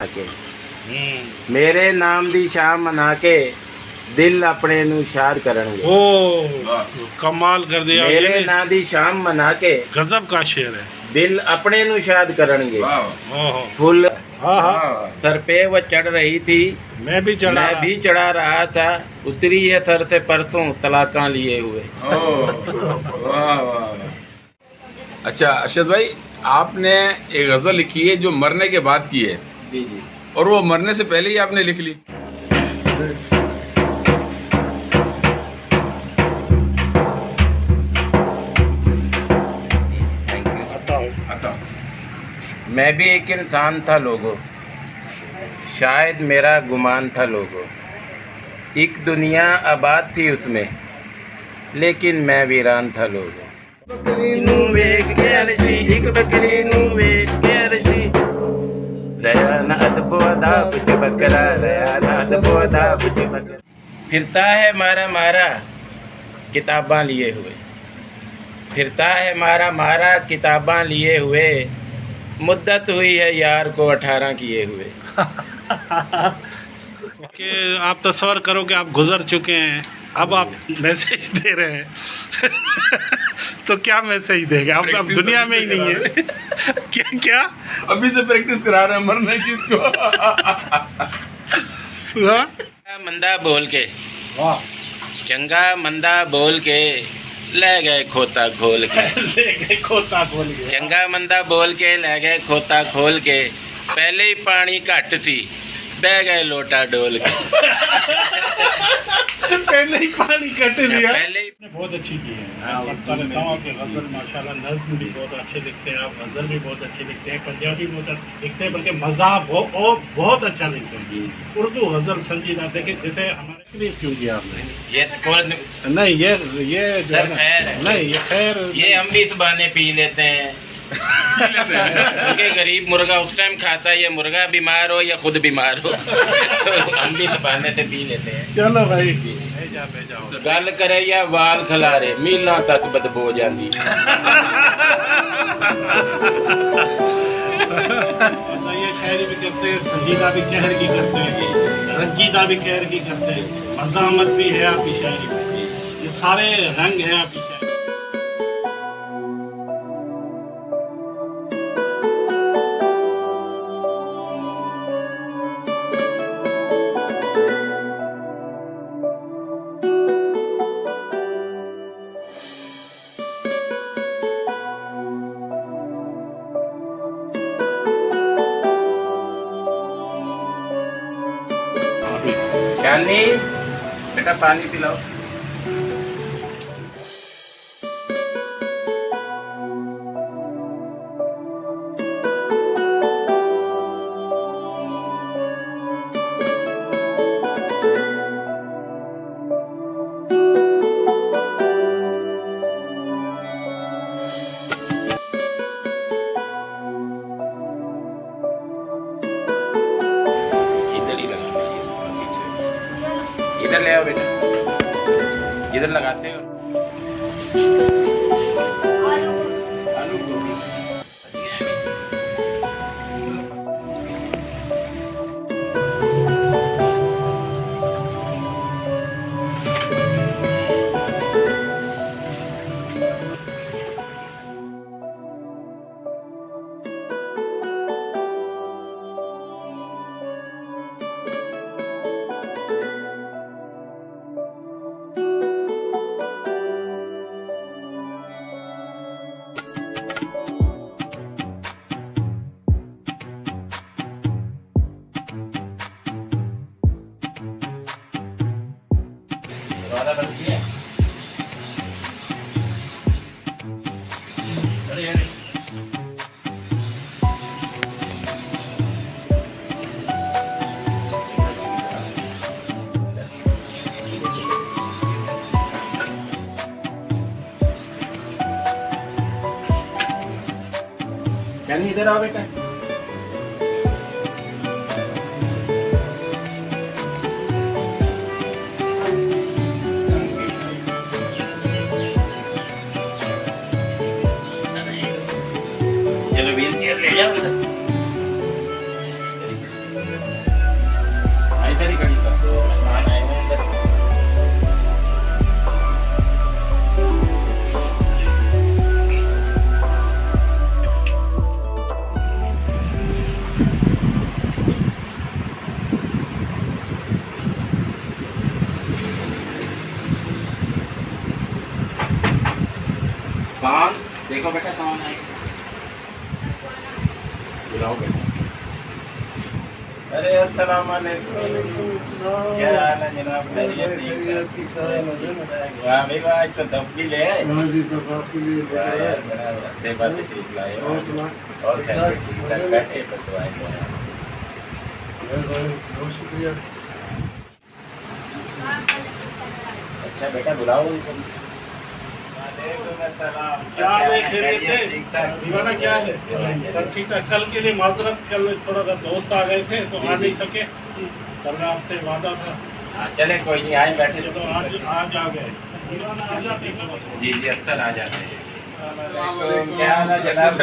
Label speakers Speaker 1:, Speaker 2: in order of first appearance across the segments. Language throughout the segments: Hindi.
Speaker 1: के मेरे नाम दी शाम मना के दिल अपने नू शाद करनगे।
Speaker 2: ओ कमाल कर दिया।
Speaker 1: मेरे नाम दी शाम मना के
Speaker 2: गजब का शेर है।
Speaker 1: दिल अपने नू शाद करनगे। फुल सर पे वो चढ़ रही थी, मैं भी चढ़ा रहा था। उतरी है सर से परसों तलाका लिए हुए।
Speaker 3: अच्छा अरशद भाई, आपने एक गजल लिखी है जो मरने के बाद की है।
Speaker 1: जी जी।
Speaker 3: और वो मरने से पहले ही आपने लिख ली।
Speaker 1: मैं भी एक इंसान था लोगो, शायद मेरा गुमान था लोगो। एक दुनिया आबाद थी उसमें, लेकिन मैं वीरान था लोगो। फिरता है मारा मारा किताबां लिए हुए, फिरता है मारा मारा किताबां लिए हुए। मुद्दत हुई है यार को 18 किए हुए।
Speaker 2: कि आप तस्वर करो कि आप गुजर चुके हैं, अब आप मैसेज दे रहे हैं। तो क्या मैसेज देंगे? अब दुनिया में ही नहीं है। क्या क्या
Speaker 3: अभी से प्रैक्टिस करा रहे हैं मरने की इसको।
Speaker 1: मंदा बोल के चंगा मंदा बोल के ले गए खोता खोल के।
Speaker 2: ले गए खोता खोल के।
Speaker 1: चंगा मंदा बोल के ले गए खोता खोल के। पहले ही पानी घट सी बह गए लोटा डोल के।
Speaker 2: पहले ही पानी कट लिया।
Speaker 1: पहले ही
Speaker 2: बहुत अच्छी की है। पढ़ता रहता हूँ आपके गज़ल माशाल्लाह, नज़्म भी बहुत अच्छे लिखते हैं आप, गज़ल भी बहुत अच्छे लिखते हैं, पंजाबी बहुत लिखते हैं, बल्कि मज़ाक बहुत अच्छा लिखते हैं। उर्दू गज़ल संजीदा देखे जैसे हमारे तारीफ क्यों किया आपने?
Speaker 1: ये
Speaker 2: नहीं ये जो है नहीं ये खैर
Speaker 1: ये हम भी इस बहाने पी लेते हैं। क्योंकि गरीब मुर्गा उस टाइम खाता है, ये मुर्गा बीमार हो या खुद बीमार हो। हम भी इस बहाने से पी लेते हैं।
Speaker 2: चलो भाई
Speaker 1: गल करे या वाल खलारे मीलों तक बदबू जाती।
Speaker 2: ये शायरी भी करते हैं, संजीदा भी कहर की करते हैं, रंजीदा भी कहर की करते हैं, मज़ामत भी है आपकी शायरी में। ये सारे रंग हैं आपकी शायरी।
Speaker 1: चांदनी बेटा पानी पिलाओ। इधर ले आओ बेटा, इधर लगाते हो। आलू गोभी यानी इधर आओ बेटा। चलो व्हील चेयर ले जाओ। इधर ही खड़ी कर दो, मेहमान आए हैं अंदर। कौन? देखो बेटा कौन है, बुलाओ बेटा। अरे अस्सलाम वालेकुम, क्या हाल है जनाब? खैरियत ठीक है? वाह भाई वाह, आज तो तफली ले आए। सेवा तशरीफ लाए और खैरियत ठीक ठाक, बैठे बस दुआएं
Speaker 2: शुक्रिया।
Speaker 1: अच्छा बेटा बुलाओ उनको।
Speaker 2: क्या हाल है? खैरियत है? दीवाना क्या है? सब ठीक ठाक। कल के लिए माजरत, कल थोड़ा सा दोस्त आ गए थे तो आ नहीं सके, कल में आपसे वादा था।
Speaker 1: चले कोई नहीं, आए बैठे।
Speaker 2: चलो आज आ गए। दीवाना आ जाते हैं।
Speaker 1: जी जी अक्सर आ जाते हैं।
Speaker 3: क्या हाल है जनाब?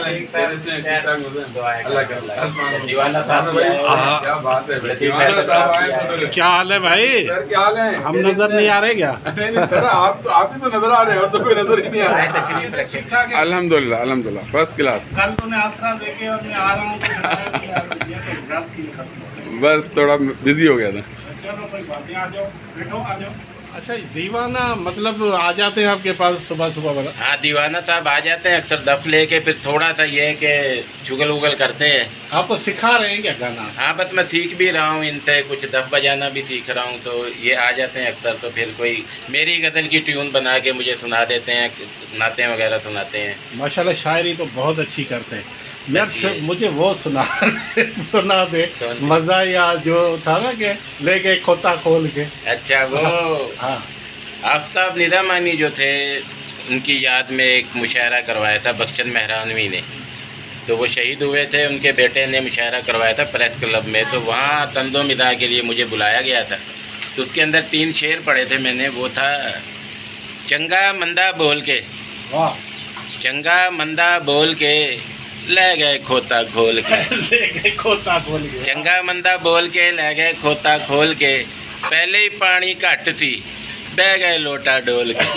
Speaker 1: दीवाना साहब
Speaker 3: क्या बात है, दीवाना साहब आए तो
Speaker 2: क्या हाल है भाई?
Speaker 3: सर क्या हाल है?
Speaker 2: हम नजर नहीं आ रहे क्या?
Speaker 3: नहीं सर, आप ही तो नजर आ रहे हो, तो कोई नजर ही नहीं आ
Speaker 1: आए
Speaker 3: रहा।
Speaker 1: तशरीफ रखे।
Speaker 2: ठीक ठाक है।
Speaker 3: अल्हम्दुलिल्लाह अल्हम्दुलिल्लाह फर्स्ट क्लास।
Speaker 2: कल तूने आसरा देके और मैं आ रहा हूँ तो ये तो गलत की कसम।
Speaker 3: बस थोड़ा बिजी हो गया था।
Speaker 2: चलो कोई बात नहीं, आ जाओ, बैठो, आ जाओ। अच्छा दीवाना मतलब आ जाते हैं आपके पास सुबह सुबह वाला?
Speaker 1: हाँ दीवाना साहब आ जाते हैं अक्सर दफ लेके, फिर थोड़ा सा ये है कि चुगल उगल करते हैं।
Speaker 2: आपको सिखा रहे हैं क्या गाना?
Speaker 1: हाँ बस मैं सीख भी रहा हूँ इनसे, कुछ दफ बजाना भी सीख रहा हूँ, तो ये आ जाते हैं अक्सर। तो फिर कोई मेरी गज़ल की ट्यून बना के मुझे सुना देते हैं, नाते वगैरह सुनाते हैं।
Speaker 2: माशाल्लाह शायरी तो बहुत अच्छी करते हैं यार।
Speaker 1: जी।
Speaker 2: मुझे वो सुना दे मज़ा, या जो था ना कि लेके खोता खोल के।
Speaker 1: अच्छा वो
Speaker 2: हाँ
Speaker 1: आफ्ताब निज़ामानी जो थे, उनकी याद में एक मुशायरा करवाया था बख्शन मेहरानवी ने। तो वो शहीद हुए थे, उनके बेटे ने मुशायरा करवाया था प्रेस क्लब में। तो वहाँ तंदो मिदा के लिए मुझे बुलाया गया था। तो उसके अंदर 3 शेर पढ़े थे मैंने। वो था चंगा मंदा बोल के,
Speaker 2: वाह,
Speaker 1: चंगा मंदा बोल के ले गए खोता खोल के।
Speaker 2: ले गए खोता खोल के।
Speaker 1: चंगा मंदा बोल के ले गए खोता खोल के, पहले ही पानी घट सी बह गए लोटा डोल के।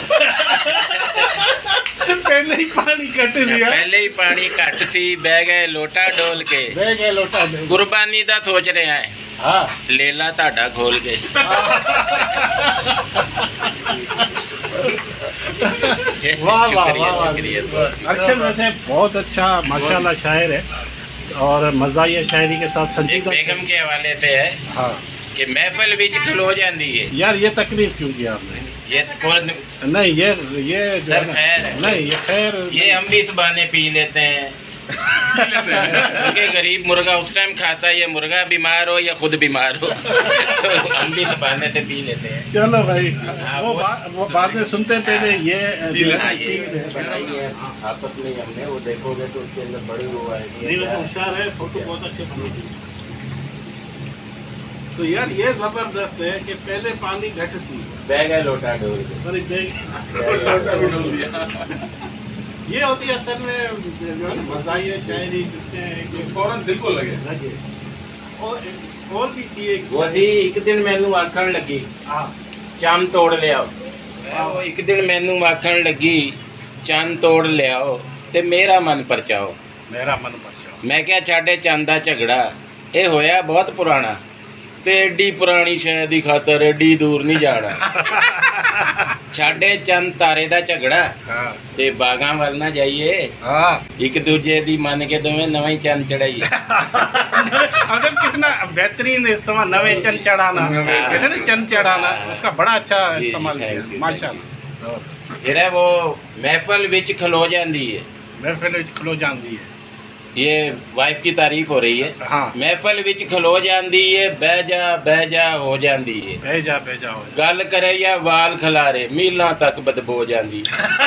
Speaker 2: पहले ही पानी कट लिया,
Speaker 1: पहले ही पानी घट सी बह गए लोटा डोल के,
Speaker 2: ले गए लोटा दे।
Speaker 1: कुर्बानी दा सोच रहे हैं
Speaker 2: हाँ
Speaker 1: लेला ताड़ा खोल के।
Speaker 2: वाह वाह
Speaker 1: शुक्रिया,
Speaker 2: वाह।
Speaker 1: शुक्रिया।
Speaker 2: अरशद वैसे बहुत अच्छा माशाल्लाह शायर है, और मज़ाहिया शायरी के साथ
Speaker 1: एक
Speaker 2: संजीदा
Speaker 1: बेगम के हवाले से है
Speaker 2: हाँ
Speaker 1: कि महफिल विच खलो जाती है।
Speaker 2: यार, ये तकलीफ क्यों किया आपने?
Speaker 1: ये कौन
Speaker 2: नहीं ये जो है
Speaker 1: सर
Speaker 2: ना-
Speaker 1: खैर है।
Speaker 2: नहीं ये खैर
Speaker 1: ये हम भी इस बहाने पी लेते हैं क्योंकि गरीब मुर्गा उस टाइम खाता है, ये मुर्गा बीमार हो या खुद बीमार हो। हम भी इस बहाने से पी लेते हैं।
Speaker 2: चलो भाई,
Speaker 1: हाँ,
Speaker 2: वो बाद में सुनते हैं। पहले ये जो है ना,
Speaker 1: हाँ, ये बनाइए आपस में हमने, वो देखोगे तो उसके अंदर बड़ी वो
Speaker 2: नहीं वैसे
Speaker 1: है।
Speaker 2: होशियार है, फोटो बहुत अच्छे बनेगी। तो यार ये जबरदस्त है कि पहले पानी घट सी
Speaker 1: बैग है लोटा डोल के।
Speaker 2: पर ये होती है असल में जो है मज़ाहिया शायरी जिससे हैं कि
Speaker 3: फौरन दिल को लगे।
Speaker 2: लगे। और भी थी एक
Speaker 1: वो थी एक दिन मैनू आखण लगी
Speaker 2: हाँ
Speaker 1: चंद तोड़ ले आओ। वो एक दिन मैनू आखण लगी चंद तोड़ ले आओ ते मेरा मन परचाओ।
Speaker 2: मेरा मन परचाओ।
Speaker 1: मैं क्या छाड़े चंद दा झगड़ा ये होया बहुत पुराना ते एडी पुरानी शय दी खातर एडी दूर नहीं जाना। छाड़े चंद तारे दा झगड़ा
Speaker 2: हाँ
Speaker 1: ते बागां वल ना जाइए,
Speaker 2: हाँ
Speaker 1: एक दूजे दी मन के दोवें नवां ही चंद चढ़ाइए।
Speaker 2: अगर कितना बेहतरीन इस्तेमाल नवे चंद चढ़ाना, कहते हैं ना चंद चढ़ाना, उसका बड़ा अच्छा
Speaker 1: जी,
Speaker 2: इस्तेमाल
Speaker 1: थैंक
Speaker 2: किया
Speaker 1: यू,
Speaker 2: माशाल्लाह।
Speaker 1: फिर है वो महफिल विच खलो जांदी है।
Speaker 2: महफिल विच खलो जांदी है,
Speaker 1: ये वाइफ की तारीफ हो रही है।
Speaker 2: हाँ
Speaker 1: महफिल विच खलो जांदी है, बह जा हो जांदी है।
Speaker 2: भेजा भेजा हो
Speaker 1: गल करे या वाल खलारे मीलों तक बदबो जांदी।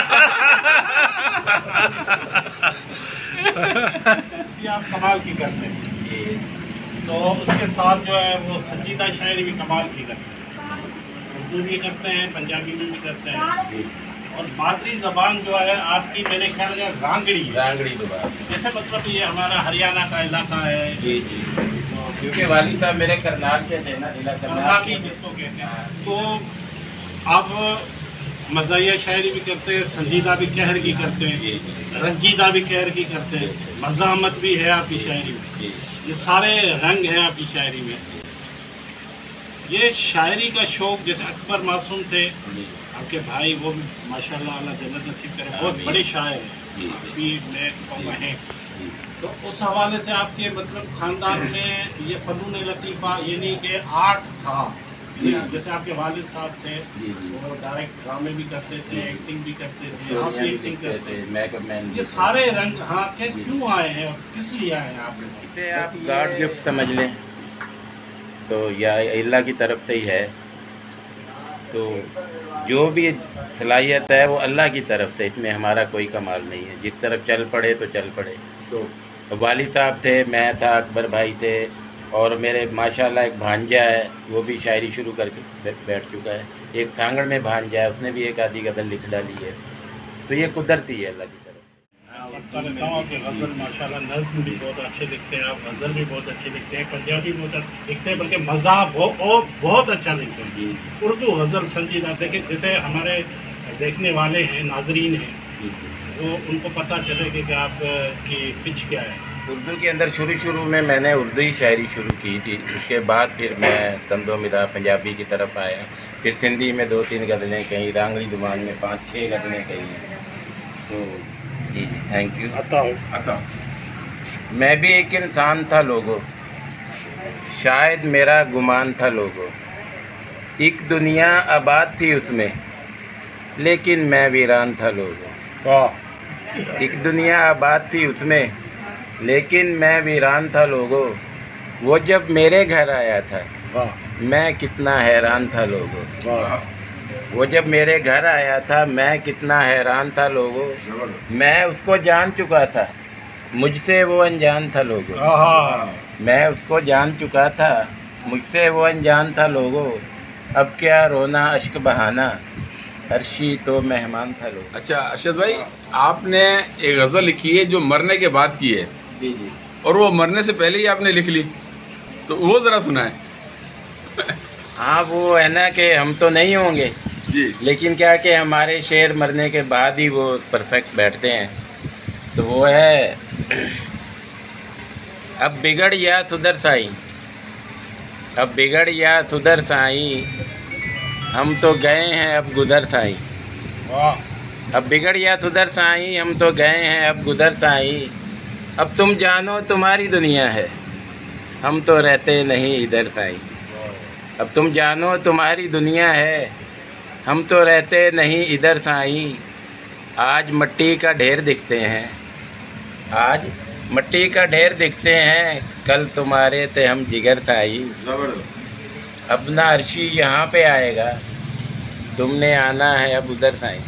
Speaker 2: ये आप कमाल की करते हैं। तो उसके साथ जो है वो संजीदा शायरी भी कमाल की करते हैं, उर्दू भी करते हैं, पंजाबी में भी करते हैं। और मादरी ज़बान जो है आपकी मेरे ख्याल में रांगड़ी है।
Speaker 1: रांगड़ी दोबारा।
Speaker 2: जैसे मतलब ये हमारा हरियाणा का इलाका है,
Speaker 1: जी जी।
Speaker 2: तो
Speaker 1: क्योंकि वालिद साहब मेरे करनाल के थे ना, जिला करनाल
Speaker 2: की जिसको कहते हैं। तो आप मज़ाहिया शायरी भी करते हैं, संजीदा भी कहर की करते हैं, रंजीदा भी कहर की करते हैं, मज़ामत भी है आपकी शायरी में, ये सारे रंग हैं आपकी शायरी में। ये शायरी का शौक़, जैसे अकबर मासूम थे आपके भाई, वो भी माशाल्लाह अल्लाह जन्नत नसीब करे, बहुत बड़े शायर हैं, अभी मैं कहूँगा हैं। तो उस हवाले से आपके मतलब ख़ानदान में ये फ़नून लतीफ़ा यानी कि आर्ट था, जैसे आपके वालिद साहब थे वो डायरेक्ट ड्रामे भी करते थे, एक्टिंग भी करते थे, आप भी एक्टिंग करते थे,
Speaker 1: मेकअप,
Speaker 2: ये सारे रंग हाँ के क्यों आए हैं और किस लिए आए हैं आप लोग?
Speaker 1: आप गॉड गिफ्ट समझ लें तो या अल्लाह की तरफ से ही है। तो जो भी सलाहियत है वो अल्लाह की तरफ से, इसमें हमारा कोई कमाल नहीं है। जिस तरफ चल पड़े तो चल पड़े। तो वालिद साहब थे, मैं था, अकबर भाई थे, और मेरे माशाल्लाह एक भांजा है, वो भी शायरी शुरू करके बैठ चुका है। एक सांगड़ में भांजा है, उसने भी एक आधी गज़ल लिख डाली है। तो ये कुदरती है अल्लाह की तरफ।
Speaker 2: गज़ल माशाल्लाह नज़्म भी बहुत अच्छे लिखते हैं आप, गज़ल भी बहुत अच्छे लिखते हैं, पंजाबी बहुत लिखते हैं, बल्कि मज़ाक बहुत अच्छा लिखते हैं। उर्दू गज़ल संजीदा, देखिए जैसे हमारे देखने वाले हैं, नाजरीन हैं, वो उनको पता चले कि आप की पिच क्या है।
Speaker 1: उर्दू के अंदर शुरू में मैंने उर्दू ही शायरी शुरू की थी, उसके बाद फिर मैं तंदो मिदा पंजाबी की तरफ आया, फिर सिंधी में 2-3 गज़लें कहीं, रांगली ज़ुबान में 5-6 गज़लें कहीं। तो जी थैंक यू।
Speaker 2: आता
Speaker 1: मैं भी एक इंसान था लोगों, शायद मेरा गुमान था लोगों, एक दुनिया आबाद थी उसमें, लेकिन मैं वीरान था लोगों। एक दुनिया आबाद थी उसमें, लेकिन मैं वीरान था लोगों। वो जब मेरे घर आया था, मैं कितना हैरान था लोगों। वो जब मेरे घर आया था, मैं कितना हैरान था लोगों। मैं उसको जान चुका था, मुझसे वो अनजान था लोगों। मैं उसको जान चुका था, मुझसे वो अनजान था लोगों। अब क्या रोना अश्क बहाना, अर्शी तो मेहमान था लोगों।
Speaker 3: अच्छा अरशद भाई, आपने एक गज़ल लिखी है जो मरने के बाद की है,
Speaker 1: जी जी,
Speaker 3: और वो मरने से पहले ही आपने लिख ली, तो वो ज़रा सुनाएं।
Speaker 1: हाँ वो है ना कि हम तो नहीं होंगे
Speaker 3: जी,
Speaker 1: लेकिन क्या कि हमारे शेर मरने के बाद ही वो परफेक्ट बैठते हैं। तो वो है, अब बिगड़ या सुधर साईं, अब बिगड़ या सुधर साईं, हम तो गए हैं अब गुदर साईं। अब बिगड़ या सुधर साईं, हम तो गए हैं अब गुदर साईं। अब तुम जानो तुम्हारी दुनिया है, हम तो रहते नहीं इधर साईं। अब तुम जानो तुम्हारी दुनिया है, हम तो रहते नहीं इधर साईं। आज मट्टी का ढेर दिखते हैं, आज मट्टी का ढेर दिखते हैं, कल तुम्हारे थे हम जिगर साईं। अब ना अर्शी यहाँ पे आएगा, तुमने आना है अब उधर साईं।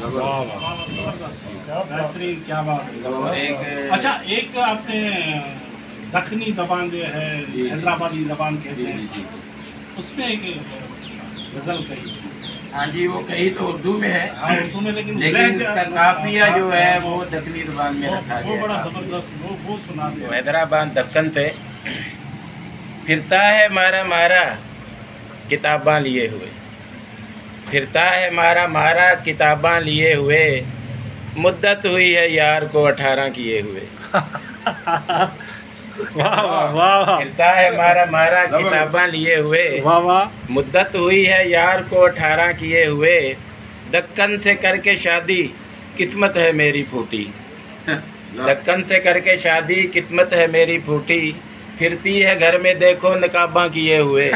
Speaker 2: बेहतरीन, क्या बात है।
Speaker 1: एक
Speaker 2: अच्छा, एक आपने दखनी ज़बान जो है, हैदराबादी ज़बान कहते हैं, उसमें एक गज़ल कही।
Speaker 1: हाँ जी, वो कही तो उर्दू में है,
Speaker 2: हाँ उर्दू में, लेकिन
Speaker 1: उसका काफिया जो है वो दक्षिणी ज़ुबान में रखा
Speaker 2: वो
Speaker 1: गया
Speaker 2: बड़ा
Speaker 1: है।
Speaker 2: ज़बरदस्त, वो सुना
Speaker 1: तो
Speaker 2: दे।
Speaker 1: हैदराबाद दक्कन से फिरता है मारा मारा किताबां लिए हुए, फिरता है मारा मारा किताबां लिए हुए, मुद्दत हुई है यार को 18 किए हुए।
Speaker 2: वाह वाह वाह,
Speaker 1: फिरता है मारा मारा किताबां लिए हुए,
Speaker 2: वाह वाह,
Speaker 1: मुद्दत हुई है यार को 18 किए हुए। दक्कन से करके शादी किस्मत है मेरी फूटी, दक्कन से करके शादी किस्मत है मेरी फूटी, फिरती है घर में देखो नकाबां किए हुए।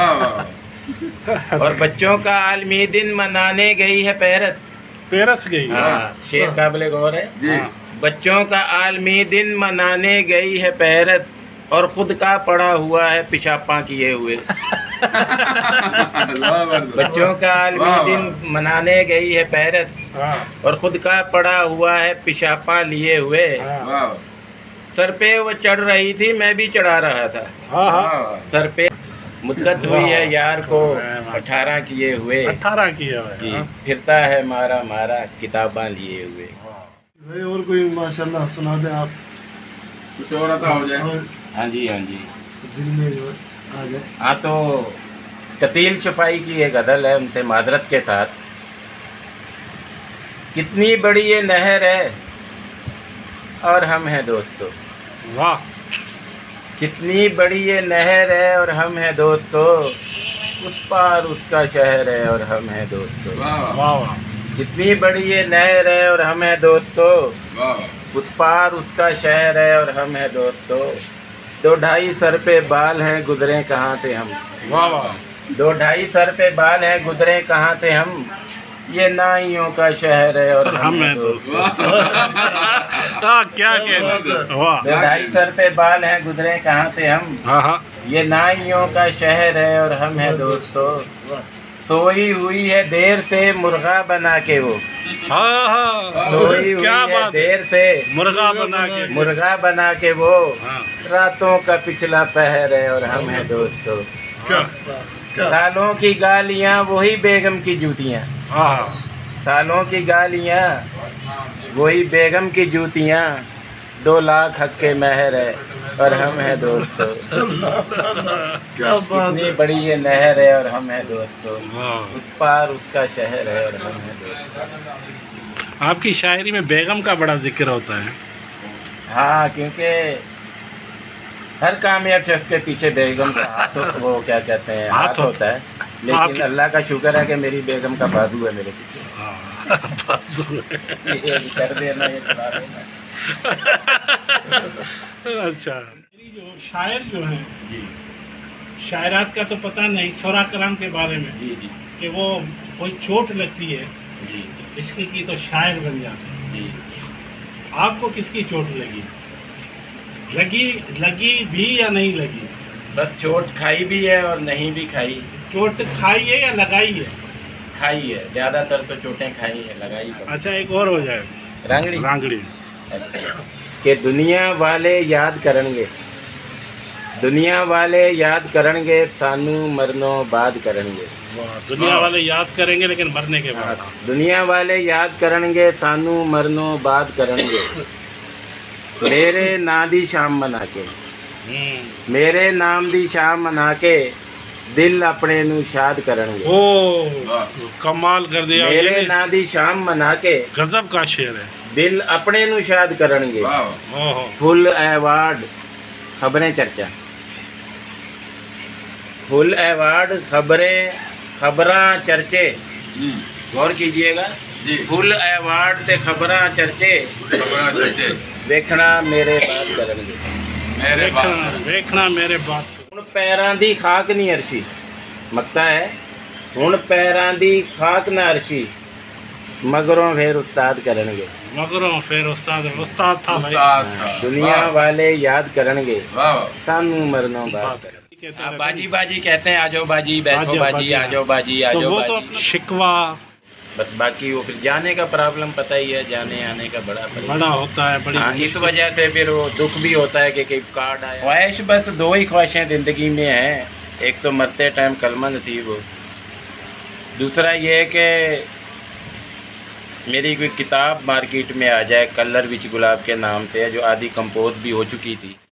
Speaker 1: और बच्चों का आलमी दिन मनाने गई है पेरिस,
Speaker 2: पेरिस गई।
Speaker 1: हाँ शेर काबिल गौर है
Speaker 3: जी।
Speaker 1: बच्चों का आलमी दिन मनाने गई है पेरिस, और खुद का पड़ा हुआ है पिशापा किए हुए। बच्चों का आलमी दिन मनाने गई है पेरिस, और खुद का पड़ा हुआ है पिशापा लिए हुए। सर पे वो चढ़ रही थी, मैं भी चढ़ा रहा था सर पे। मुद्दत हुई है यार को 18 किए हुए,
Speaker 2: 18 किए हुए।
Speaker 1: जी, फिरता है मारा मारा किताबां लिए हुए।
Speaker 4: भाई और कोई माशाल्लाह सुना दें आप।
Speaker 3: कुछ और आता हो जाए।
Speaker 1: हाँ जी हाँ जी,
Speaker 4: दिल में जो आ जाए।
Speaker 1: हाँ, तो कतील छपाई की एक गज़ल है उनसे मादरत के साथ। कितनी बड़ी ये नहर है और हम हैं दोस्तों।
Speaker 2: वाह,
Speaker 1: कितनी बड़ी ये नहर है और हम हैं दोस्तों, उस पार उसका शहर है और हम हैं दोस्तों।
Speaker 3: वाह
Speaker 2: वाह वाह,
Speaker 1: कितनी बड़ी ये नहर है और हम हैं दोस्तों,
Speaker 3: वाह
Speaker 1: उस पार उसका शहर है और हम हैं दोस्तों। 2-2.5 सर पे बाल हैं, गुजरे कहाँ से हम।
Speaker 2: वाह वाह,
Speaker 1: 2-2.5 सर पे बाल हैं, गुजरे कहाँ से हम। ये नाइयों का शहर है और हम हैं दोस्तों।
Speaker 2: क्या कहना, वाह।
Speaker 1: 2-2.5 सर पे बाल हैं, गुजरे कहाँ से हम।
Speaker 2: हाँ हाँ,
Speaker 1: ये नाइयों का शहर है और हम हैं दोस्तों। सोई हुई है देर से मुर्गा बना के वो।
Speaker 2: हाँ हाँ,
Speaker 1: सोई हुई
Speaker 2: क्या
Speaker 1: है
Speaker 2: बात है,
Speaker 1: देर से
Speaker 2: मुर्गा बना के।
Speaker 1: मुर्गा बना के वो।
Speaker 2: हाँ,
Speaker 1: रातों का पिछला पहर है और हम हैं दोस्तों।
Speaker 2: क्या,
Speaker 1: सालों की गालियाँ वही बेगम की जूतियाँ।
Speaker 2: हाँ,
Speaker 1: सालों की गालियाँ वही बेगम की जूतियाँ। 2 लाख हक के महर है और हम हैं दोस्तों।
Speaker 4: क्या बात
Speaker 1: कितनी
Speaker 4: है।
Speaker 1: बड़ी ये नहर है और हम हैं दोस्तों,
Speaker 2: वाह।
Speaker 1: उस पार उसका शहर है और हम हैं दोस्तों।
Speaker 2: आपकी शायरी में बेगम का बड़ा जिक्र होता है।
Speaker 1: हाँ, क्योंकि हर कामयाब शख्स के पीछे बेगम का हाथ वो क्या कहते हैं
Speaker 2: हाथ
Speaker 1: हाथ होता है। लेकिन
Speaker 2: आपके-
Speaker 1: अल्लाह का शुक्र है कि मेरी बेगम का बाजू है मेरे पीछे।
Speaker 2: हाँ, बस।
Speaker 1: ये कर देना, ये चला देना।
Speaker 2: अच्छा, मेरी जो शायर जो हैं,
Speaker 1: जी
Speaker 2: शायरात का तो पता नहीं, शोरा कराम के बारे में
Speaker 1: जी जी
Speaker 2: कि वो कोई चोट लगती है
Speaker 1: जी
Speaker 2: इश्क की तो शायर बन जाते हैं।
Speaker 1: जी।
Speaker 2: आपको किसकी चोट लगी? लगी भी या नहीं लगी?
Speaker 1: बस चोट खाई भी है और नहीं भी खाई।
Speaker 2: चोट खाई है या लगाई है?
Speaker 1: खाई है, ज़्यादातर तो चोटें खाई है, लगाई तो।
Speaker 2: अच्छा, एक और हो जाए,
Speaker 1: रांगड़ी
Speaker 2: रांगड़ी।
Speaker 1: कि दुनिया वाले याद करेंगे, दुनिया वाले याद करेंगे, सानू मरनों बाद करेंगे।
Speaker 2: वाह, दुनिया वाले याद करेंगे लेकिन मरने के बाद।
Speaker 1: दुनिया वाले याद करेंगे, सानू मरनों बाद करेंगे। मेरे नाम दी शाम मना के, मेरे नाम दी शाम मना के, दिल अपने नू शाद करेंगे।
Speaker 2: ओ, कमाल कर दिया,
Speaker 1: मेरे
Speaker 2: ये
Speaker 1: नाम दी शाम मना के,
Speaker 2: गजब का शेर है।
Speaker 1: दिल अपने नू शाद करेंगे।
Speaker 2: ओहो,
Speaker 1: फुल अवार्ड खबरें चर्चा, फुल अवार्ड खबरां चर्चे। गौर कीजिएगा, फुल अवार्ड ते खबरां चर्चे, देखना मेरे बात करेंगे।
Speaker 2: देखना मेरे बात को।
Speaker 1: ਹੁਣ ਪੈਰਾਂ ਦੀ ਖਾਕ ਨਹੀਂ ਅਰਸ਼ੀ, ਮਕਤਾ ਹੈ ਹੁਣ ਪੈਰਾਂ ਦੀ ਖਾਕ ਨਾ ਅਰਸ਼ੀ, ਮਗਰੋਂ ਫੇਰ ਉਸਤਾਦ ਕਰਨਗੇ।
Speaker 2: मगरों फिर उस्ताद था भाई।
Speaker 1: दुनिया वाले याद करनगे, सानू मरनों बाद।
Speaker 2: कहते रहते
Speaker 1: बाजी बाजी कहते हैं, आजो बाजी, बैठो
Speaker 2: आजो
Speaker 1: बाजी,
Speaker 2: बाजी,
Speaker 1: आजो बाजी,
Speaker 2: तो
Speaker 1: आजो
Speaker 2: वो तो
Speaker 1: बाजी।
Speaker 2: अपना शिकवा
Speaker 1: बस बाकी वो फिर जाने का प्रॉब्लम पता ही है, जाने आने का बड़ा प्रॉब्लम।
Speaker 2: बड़ा होता है, बड़ी
Speaker 1: हाँ, इस वजह से फिर वो दुख भी होता है कि कहीं कार्ड आया। ख्वाहिश बस 2 ही ख्वाहिशें ज़िंदगी में हैं, एक तो मरते टाइम कलमा नसीब हो, दूसरा ये है कि मेरी कोई किताब मार्केट में आ जाए, कलर विच गुलाब के नाम से है, जो आधी कंपोज भी हो चुकी थी।